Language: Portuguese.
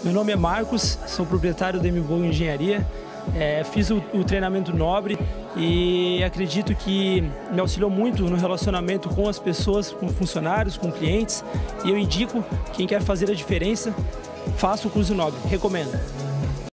Meu nome é Marcos, sou proprietário da MBOL Engenharia. Fiz o treinamento Nobre e acredito que me auxiliou muito no relacionamento com as pessoas, com funcionários, com clientes. E eu indico, quem quer fazer a diferença, faça o curso Nobre. Recomendo.